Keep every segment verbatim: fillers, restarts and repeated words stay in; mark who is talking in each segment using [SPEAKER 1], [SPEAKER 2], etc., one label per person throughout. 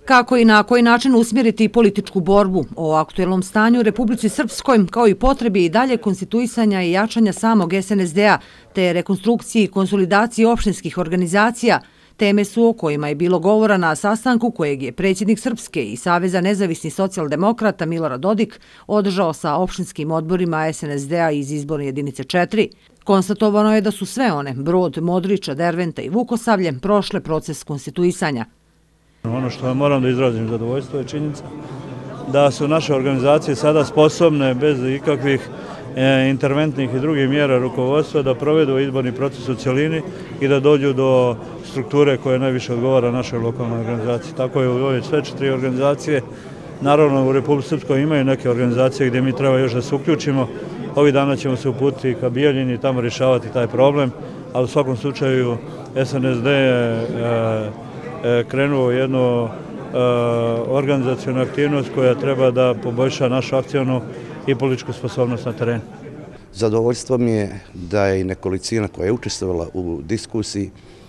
[SPEAKER 1] Kako i na koji način usmjeriti političku borbu o aktuelnom stanju u Republici Srpskoj, kao i potrebi i dalje konstituisanja i jačanja samog S N S D-a, te rekonstrukciji i konsolidaciji opštinskih organizacija, teme su o kojima je bilo govora na sastanku kojeg je predsjednik Srpske i Saveza nezavisnih socijaldemokrata Milorad Dodik održao sa opštinskim odborima S N S D-a iz izborne jedinice četiri. Konstatovano je da su sve one, Brod, Modriča, Derventa i Vukosavlje, prošle proces konstituisanja.
[SPEAKER 2] Ono što moram da izrazim zadovoljstvo je činjenica da su naše organizacije sada sposobne bez ikakvih interventnih i drugih mjera rukovodstva da provedu izborni proces u cjelini i da dođu do strukture koja najviše odgovara našoj lokalnoj organizaciji. Tako je u ove sve četiri organizacije. Naravno, u Republici Srpskoj imaju neke organizacije gdje mi treba još da se uključimo. Ovih dana ćemo se uputiti ka Bijeljini i tamo rješavati taj problem, ali u svakom slučaju S N S D je krenuo jednu organizacijonu aktivnost koja treba da poboljša našu akcijonu i političku sposobnost na terenu.
[SPEAKER 3] Zadovoljstvo mi je da je i nekolicina koja je učestvovala u diskusiji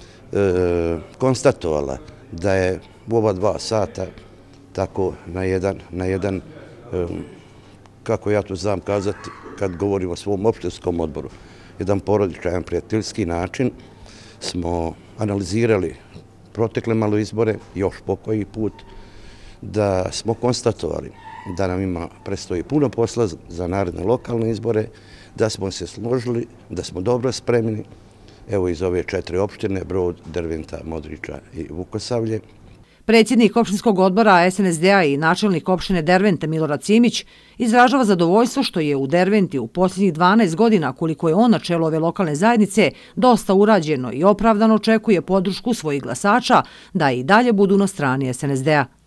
[SPEAKER 3] konstatovala da je u ova dva sata tako na jedan, na jedan, kako ja to znam kazati kad govorim o svom opštinskom odboru, jedan porodičan, prijateljski način smo analizirali protekle malo izbore, još po koji put, da smo konstatovali da nam ima predstoji puno posla za naredne lokalne izbore, da smo se složili, da smo dobro spremni, evo iz ove četiri opštine, Brod, Derventa, Modriča i Vukosavlje.
[SPEAKER 1] Predsjednik opštinskog odbora S N S D-a i načelnik opštine Dervente Milorad Simić izražava zadovoljstvo što je u Derventi u posljednjih dvanaest godina, koliko je on na čelu ove lokalne zajednice, dosta urađeno i opravdano očekuje podršku svojih glasača da i dalje budu na strani S N S D-a.